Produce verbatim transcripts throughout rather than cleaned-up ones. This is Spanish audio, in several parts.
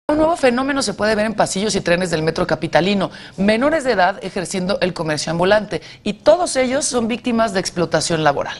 Un nuevo fenómeno se puede ver en pasillos y trenes del metro capitalino, menores de edad ejerciendo el comercio ambulante, y todos ellos son víctimas de explotación laboral.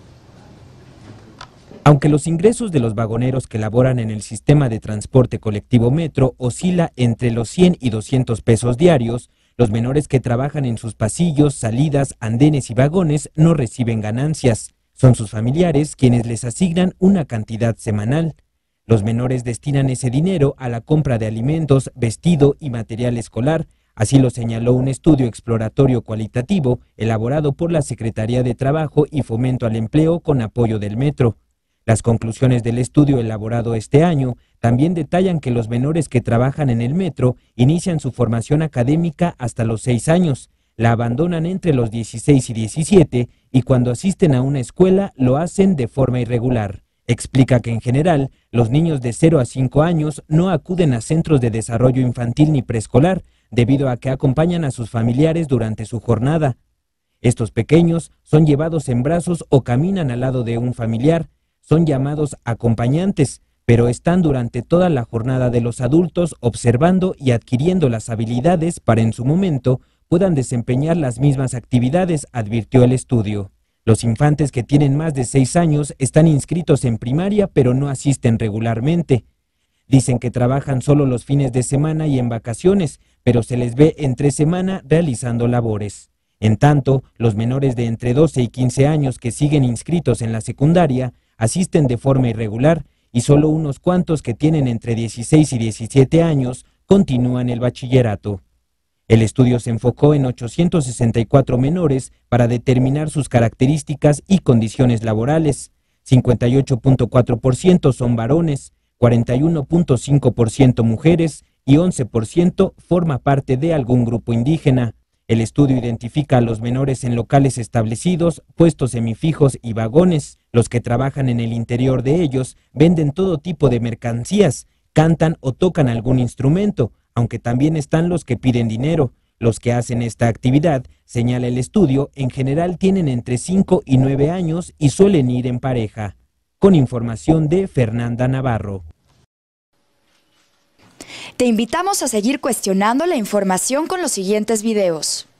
Aunque los ingresos de los vagoneros que laboran en el sistema de transporte colectivo metro oscila entre los cien y doscientos pesos diarios, los menores que trabajan en sus pasillos, salidas, andenes y vagones no reciben ganancias. Son sus familiares quienes les asignan una cantidad semanal. Los menores destinan ese dinero a la compra de alimentos, vestido y material escolar. Así lo señaló un estudio exploratorio cualitativo elaborado por la Secretaría de Trabajo y Fomento al Empleo con apoyo del Metro. Las conclusiones del estudio elaborado este año también detallan que los menores que trabajan en el metro inician su formación académica hasta los seis años, la abandonan entre los dieciséis y diecisiete y cuando asisten a una escuela lo hacen de forma irregular. Explica que en general los niños de cero a cinco años no acuden a centros de desarrollo infantil ni preescolar debido a que acompañan a sus familiares durante su jornada. Estos pequeños son llevados en brazos o caminan al lado de un familiar. Son llamados acompañantes, pero están durante toda la jornada de los adultos observando y adquiriendo las habilidades para en su momento puedan desempeñar las mismas actividades, advirtió el estudio. Los infantes que tienen más de seis años están inscritos en primaria pero no asisten regularmente. Dicen que trabajan solo los fines de semana y en vacaciones, pero se les ve entre semana realizando labores. En tanto, los menores de entre doce y quince años que siguen inscritos en la secundaria asisten de forma irregular y solo unos cuantos que tienen entre dieciséis y diecisiete años continúan el bachillerato. El estudio se enfocó en ochocientos sesenta y cuatro menores para determinar sus características y condiciones laborales. cincuenta y ocho punto cuatro por ciento son varones, cuarenta y uno punto cinco por ciento mujeres y once por ciento forma parte de algún grupo indígena. El estudio identifica a los menores en locales establecidos, puestos semifijos y vagones. Los que trabajan en el interior de ellos venden todo tipo de mercancías, cantan o tocan algún instrumento, aunque también están los que piden dinero. Los que hacen esta actividad, señala el estudio, en general tienen entre cinco y nueve años y suelen ir en pareja. Con información de Fernanda Navarro. Te invitamos a seguir cuestionando la información con los siguientes videos.